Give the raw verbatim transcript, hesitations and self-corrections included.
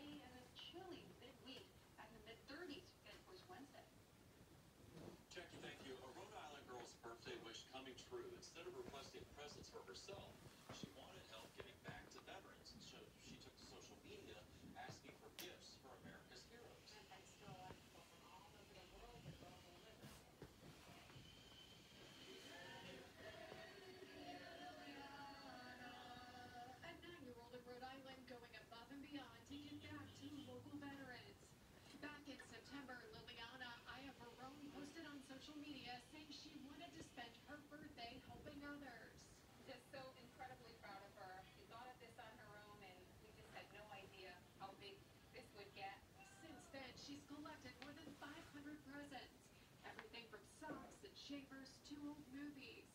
day and a chilly midweek at the mid thirties. It was Wednesday. Jackie, thank you. A Rhode Island girl's birthday wish coming true. Instead of requesting presents for herself, she wanted help giving back to veterans. So she took to social media asking for gifts for America's heroes. And thanks to a lot of people from all over the world that go over with her. A nine-year-old in Rhode Island going above and beyond to give back to local veterans. Back in September, Liliana Ayavarone posted on social media saying she wanted to spend her birthday helping others. Just so incredibly proud of her. She thought of this on her own, and we just had no idea how big this would get. Since then, she's collected more than five hundred presents. Everything from socks and shavers to old movies.